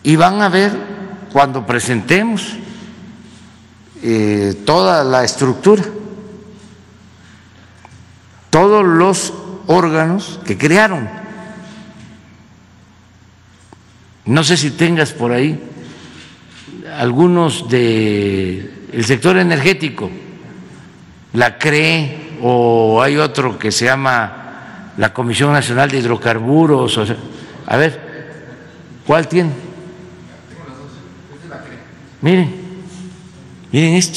Y van a ver cuando presentemos toda la estructura, todos los órganos que crearon. No sé si tengas por ahí algunos del sector energético, la CRE, o hay otro que se llama la Comisión Nacional de Hidrocarburos. O sea, a ver, ¿cuál tiene? Miren, miren esto.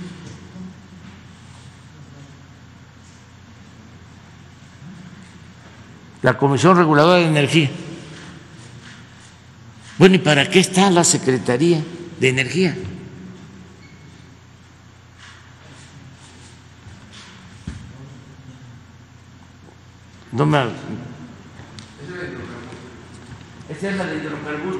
La Comisión Reguladora de Energía. Bueno, ¿y para qué está la Secretaría de Energía? No me... Esa es la de hidrocarburos.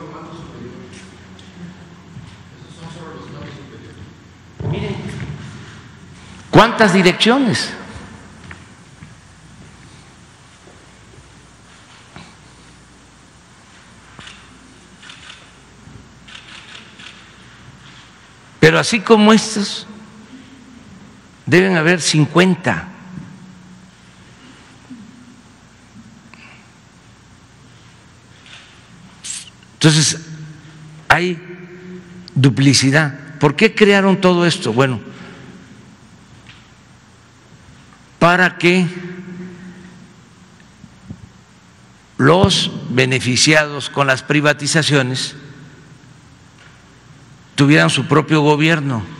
Miren, ¿cuántas direcciones? Pero así como estos, deben haber 50. Entonces, hay duplicidad. ¿Por qué crearon todo esto? Bueno, para que los beneficiados con las privatizaciones tuvieran su propio gobierno.